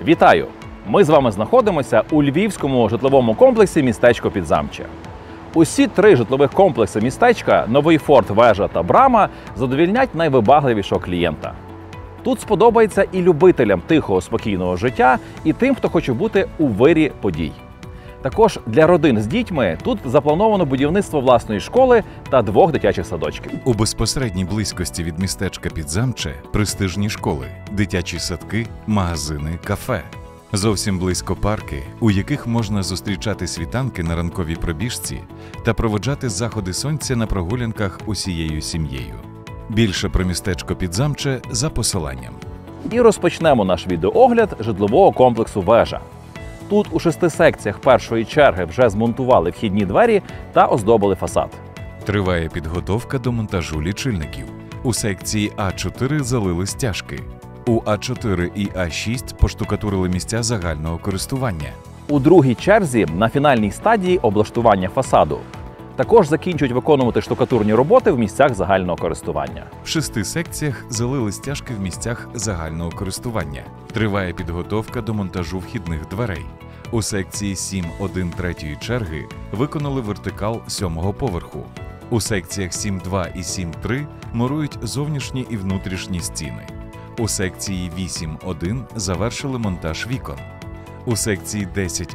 Вітаю! Ми з вами знаходимося у львівському житловому комплексі «Містечко Підзамче». Усі три житлових комплекси містечка – Новий Форт, Вежа та Брама – задовільнять найвибагливішого клієнта. Тут сподобається і любителям тихого, спокійного життя, і тим, хто хоче бути у вирі подій. Також для родин з дітьми тут заплановано будівництво власної школи та 2 дитячих садочків. У безпосередній близькості від містечка Підзамче престижні школи, дитячі садки, магазини, кафе. Зовсім близько парки, у яких можна зустрічати світанки на ранковій пробіжці та проводжати заходи сонця на прогулянках усією сім'єю. Більше про містечко Підзамче за посиланням. І розпочнемо наш відеоогляд житлового комплексу «Вежа». Тут у 6 секціях першої черги вже змонтували вхідні двері та оздобили фасад. Триває підготовка до монтажу лічильників. У секції А4 залили стяжки. У А4 і А6 поштукатурили місця загального користування. У другій черзі на фінальній стадії облаштування фасаду. Також закінчують виконувати штукатурні роботи в місцях загального користування. В 6 секціях залили стяжки в місцях загального користування. Триває підготовка до монтажу вхідних дверей. У секції 7-1/3 черги виконали вертикал 7-го поверху. У секціях 7-2 і 7-3 мурують зовнішні і внутрішні стіни. У секції 8-1 завершили монтаж вікон. У секції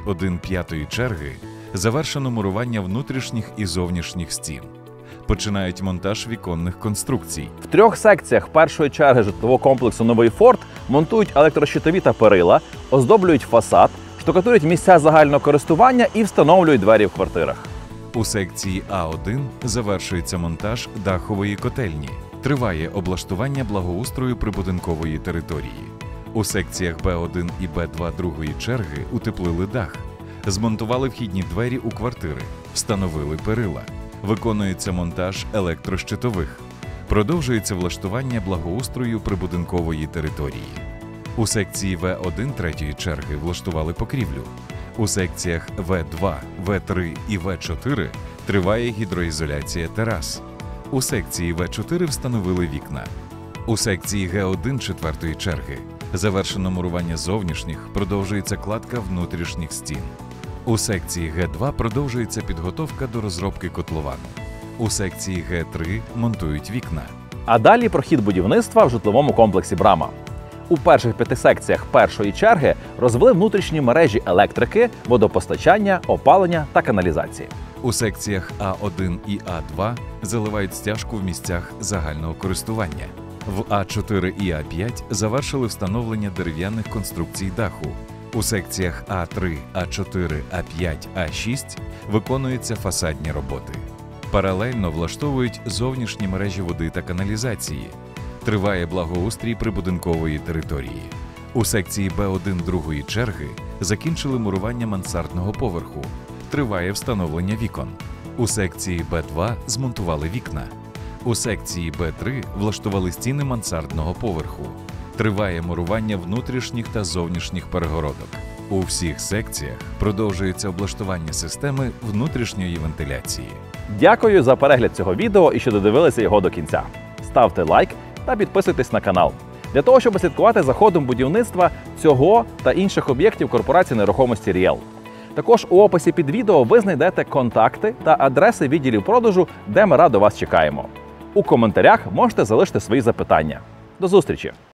10-1/5 черги завершено мурування внутрішніх і зовнішніх стін. Починають монтаж віконних конструкцій. В 3 секціях першої черги житлового комплексу «Новий Форт» монтують електрощитові та перила, оздоблюють фасад, штукатурять місця загального користування і встановлюють двері в квартирах. У секції А1 завершується монтаж дахової котельні. Триває облаштування благоустрою прибудинкової території. У секціях Б1 і Б2 другої черги утеплили дах. Змонтували вхідні двері у квартири, встановили перила. Виконується монтаж електрощитових. Продовжується влаштування благоустрою прибудинкової території. У секції В1 третьої черги влаштували покрівлю. У секціях В2, В3 і В4 триває гідроізоляція терас. У секції В4 встановили вікна. У секції Г1 четвертої черги завершено мурування зовнішніх, продовжується кладка внутрішніх стін. У секції Г2 продовжується підготовка до розробки котловану. У секції Г3 монтують вікна. А далі про хід будівництва в житловому комплексі «Брама». У перших 5 секціях першої черги розвели внутрішні мережі електрики, водопостачання, опалення та каналізації. У секціях А1 і А2 заливають стяжку в місцях загального користування. В А4 і А5 завершили встановлення дерев'яних конструкцій даху. У секціях А3, А4, А5, А6 виконуються фасадні роботи. Паралельно влаштовують зовнішні мережі води та каналізації. Триває благоустрій прибудинкової території. У секції Б1 другої черги закінчили мурування мансардного поверху. Триває встановлення вікон. У секції Б2 змонтували вікна. У секції Б3 влаштували стіни мансардного поверху. Триває мурування внутрішніх та зовнішніх перегородок. У всіх секціях продовжується облаштування системи внутрішньої вентиляції. Дякую за перегляд цього відео і що додивилися його до кінця. Ставте лайк та підписуйтесь на канал, для того, щоб слідкувати за ходом будівництва цього та інших об'єктів корпорації нерухомості «Ріел». Також у описі під відео ви знайдете контакти та адреси відділів продажу, де ми радо вас чекаємо. У коментарях можете залишити свої запитання. До зустрічі!